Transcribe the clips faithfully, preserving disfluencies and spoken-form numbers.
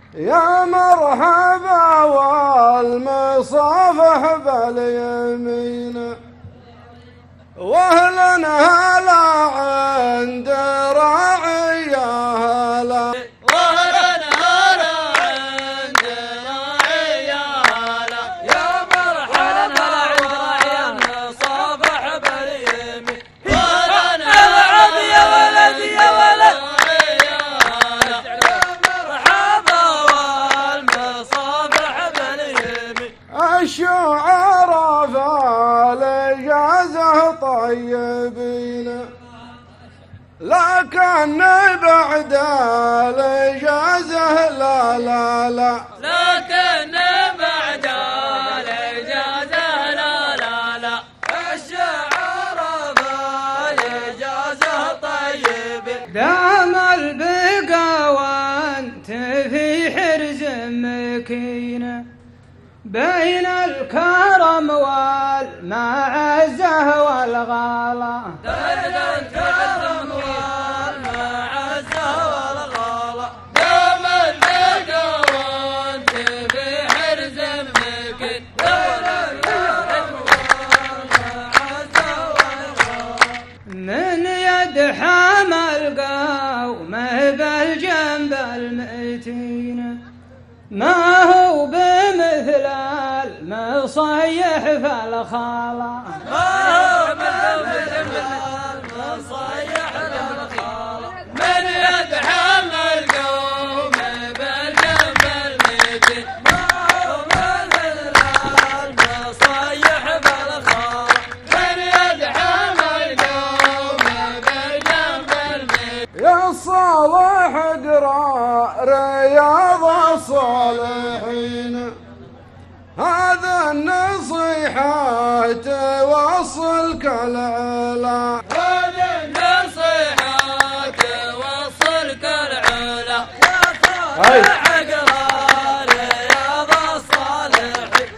يا مرحبا والمصافح باليمين، واهلا هلا عند راعي يا هلا، واهلا هلا عند راعي يا هلا، يا مرحبا والمصافح باليمين، واهلا العب يا ولد يا ولد يا هلا، يا مرحبا والمصافح باليمين. الشعراء فالإجازة طيبين، لكن بعد الإجازة لا لا لا، لكن بعد الإجازة لا لا لا، الشعر بالإجازة طيب. دام البقا وانت في حرز مكينة، بين الكرم والمعزة والغلا، بين الكرم والمعزة والغلا، دام البقا وانت في حرز مكين، بين الكرم والمعزة والغلا، من يد حمى القوم بالجنب المتين، ما هو بمثل المصيح في الخلا، ما هو بمثل المصيح في الخلا، من يدحم القوم بالجنب المتين، ما هو بمثل المصيح في الخلا، من يدحم القوم بالجنب المتين. يا صالح اقرا رياض الصالحين، هذا النصيحة توصلك العلا، هذه النصيحة توصلك العلا، يا صالح اقرا رياض الصالحين.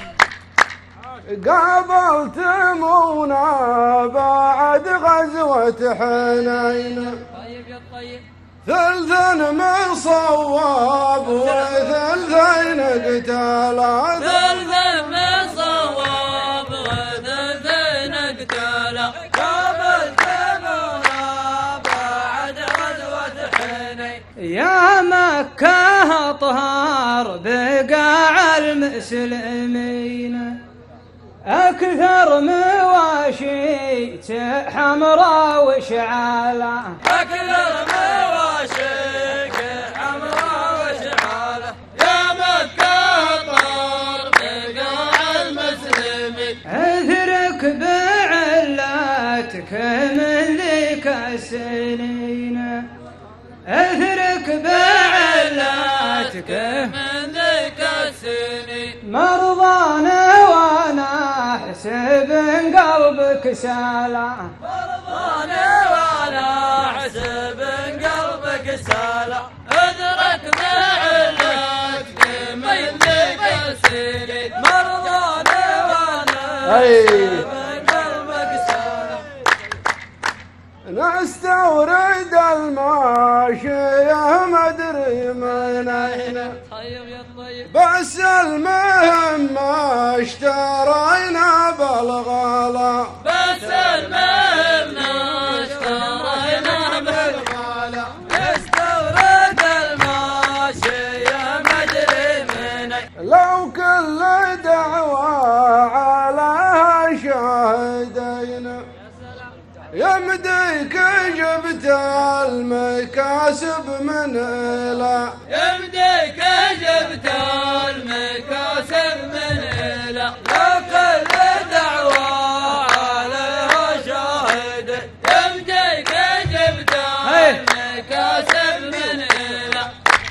قابلت منى بعد غزوة حنين، طيب يا طيب، ثلث من صواب وثلثين قتالا، ثلث من صواب وثلثين قتالا، قابلت منى بعد غزوة حنين. يا مكة أطهار بقاع المسلمين، أكثر مواشيت حمراء وشعالة، أكثر مواشيك حمراء وشعالة، يا مكة أطهار بقاع المسلمين، اثرك بعلاتك من ذيك السنين، اثرك بعلاتك من ذيك السنين، مرضانا وانا احسب قلبك سالا، مرضانا وانا احسب قلبك سالا، ادرك بعلاتك من ذيك السنين، مرضانا وانا احسب قلبك سالا. نستورد الماشية مدري من أين، طيب يا طيب، بس المهم ما اشترينا بالغلا، بس المهم اشترينا بالغلا، استورد الماشية مدري من أين، لو كل دعوة عليها شاهدين، يمديك جبت المكاسب من إلى، يمديك جبت المكاسب من إلى، لو كل دعوة عليها شاهد، يمديك جبت المكاسب من إلى.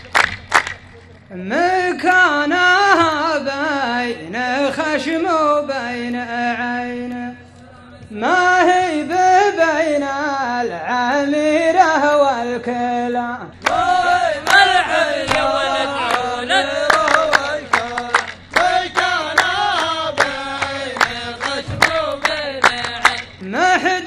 مكانها بين خشم وبين عين، ما هي بين العميرة والكلا، مرحل يا ولد عولد، مكانها بين خشم وبين عين، ما حد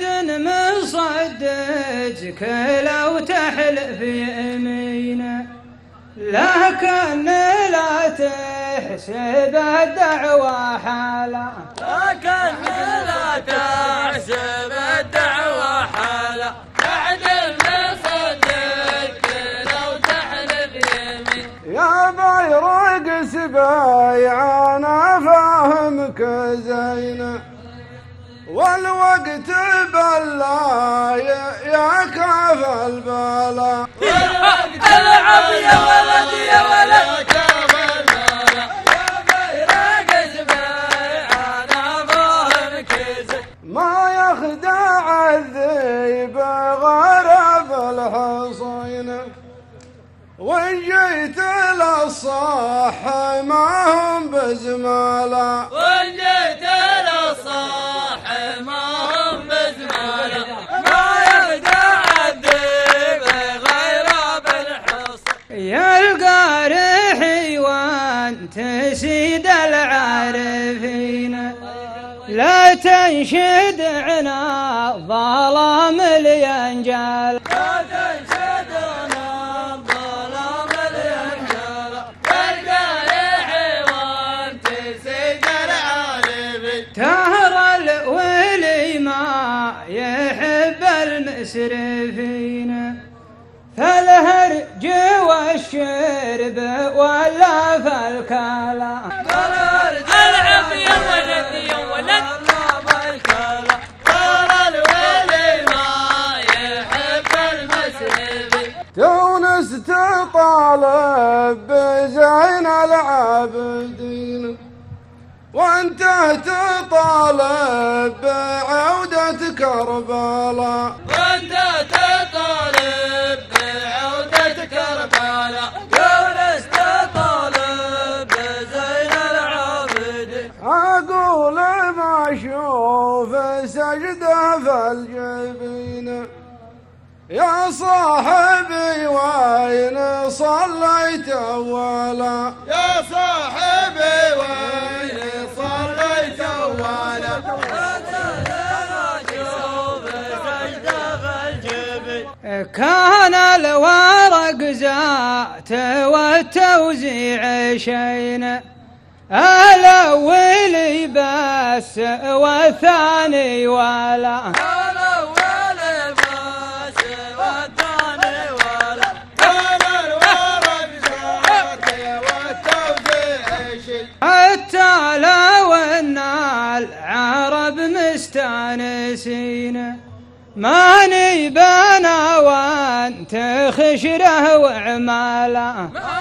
مصدقك لو تحلف يمينه، لكن لكن لا تحسب الدعوة حالة لكن لا تحسب الدعوة حالة تعدل بصدق لو تحلف يمين يا بيرق سبايع أنا فاهمك زين والوقت بلا يا كاف البلا العب يا ولد يا ولد كاف البلا يا بيرق سبايع أنا فاهمك زين ما يخدع الذيب غرب الحصين وإن جيت للصح ما هم بزمالا وإن جيت للصح ما هم بزمالا ما يخدع الذيب غير بالحصن يلقى ريحي وانت سيد العارفين لا تنشد عنا ظلام الينجال لا تنشدنا الظلام الينجال تلقى ريحي وانت سيد العارفين تهر الولي ما يحب المسرفين فالهرج والشرب ولا فالكلا العب يا ولد يا ولد ترى الولي ما يحب المسرفين تونس تطالب بزين العابدين وانت تطالب بعودة كربلاء وانت تطالب بعودة كربلاء يونس تطالب بزين العابدين أقول ما أشوف سجدة في الجبين يا صاحبي وين صليت أولا يا صاحبي وين صليت أولا كان الورق زات والتوزيع شين الأول بس والثاني ولا الأول بس والثاني ولا كان الورق زات والتوزيع شين حتى لو ان العرب مستانسين ماني بنا وانت خشره وعماله ما